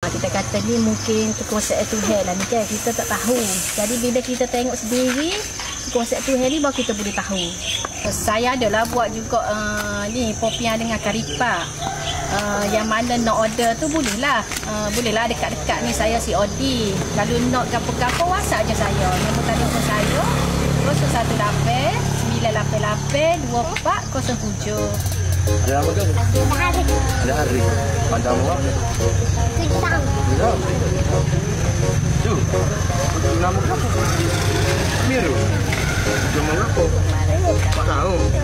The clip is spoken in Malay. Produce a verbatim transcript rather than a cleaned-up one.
Kita kata ni mungkin kekuasaan Tuhan lah ni kan, kita tak tahu. Jadi bila kita tengok sendiri kekuasaan Tuhan ni baru kita boleh tahu. Saya adalah buat juga uh, ni popiah dengan karipap. Uh, yang mana nak order tu bolehlah. Uh, bolehlah dekat-dekat ni saya si Odi. Kalau nak gapo-gapo WhatsApp je saya. Nombor telefon saya kosong satu lapan sembilan lapan lapan dua empat kosong tujuh. Ada apa kan? Ada hari. Ada hari. Ada apa? Pisang. Pisang. Tu. Tu nama apa? Miru. Cuma apa? Tak tahu.